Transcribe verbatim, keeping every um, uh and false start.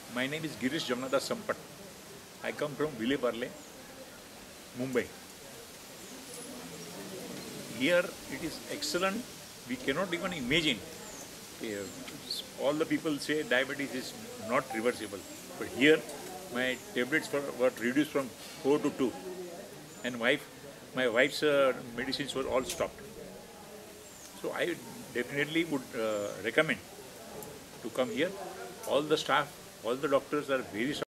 My name is Girish Jamnada Sampat. I come from Vile Parle, Mumbai. Here it is excellent. We cannot even imagine. Uh, All the people say diabetes is not reversible. But here my tablets were, were reduced from four to two. And wife, my wife's uh, medicines were all stopped. So I definitely would uh, recommend to come here. All the staff, all the doctors are very